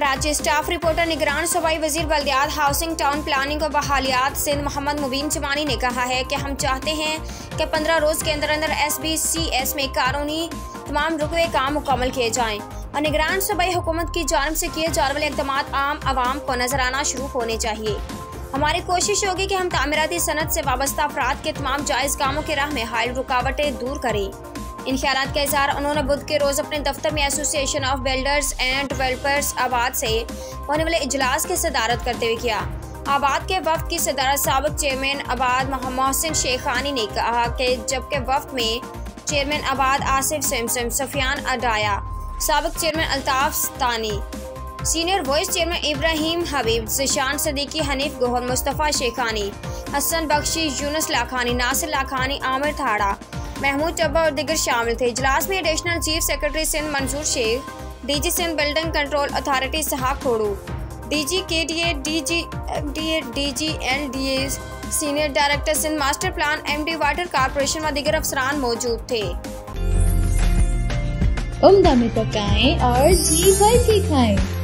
Karachi. Staff reporter निगरान सूबाई वजीर बल्दियात, हाउसिंग, टाउन प्लानिंग और बहालियात सिंध मोहम्मद मुबीन चमानी ने कहा है कि हम चाहते हैं कि 15 रोज़ के अंदर अंदर SBCS में कानूनी तमाम रुकवे काम मुकम्मल किए जाएँ और निगरान सूबाई हुकूमत की जानिब से किए जाने वाले इक़दाम आम आवाम को नजर आना शुरू होने चाहिए। हमारी कोशिश होगी कि हम तामीराती सनत से वाबस्ता अफराद के तमाम जायज़ कामों की राह में हायल रुकावटें दूर करें। इन ख्यालात का इज़हार उन्होंने बुध के रोज़ अपने दफ्तर में association of builders and developers ABAD से होने वाले इजलास की सदारत करते हुए किया। आबाद के वफ्द की सदारत साबिक चेयरमैन आबाद मोहसिन शेखानी ने कहा कि जबकि वफ्द में चेयरमैन आबाद आसिफ सिमसम, सफियान अडाया, साबिक चेयरमैन अल्ताफ स्तानी, senior vice chairman Ibrahim Habib, Zeeshan Siddiqui, Hanif Gohar, Mustafa Shekhani, Hassan Bakhshi, Younus Lakhani, Nasir Lakhani, Amir Thada, Mahmood Chabba और दीगर शामिल थे। इजलास में additional chief secretary Sindh Mansoor Sheikh, DG Sindh building control authority Sahak Khodu, DG KDA, DG FDA, DG LDA, senior director Sindh master plan, MD water corporation व दीगर अफसरान मौजूद थे। उम्दा में पकाएं और जी भर के खाएं।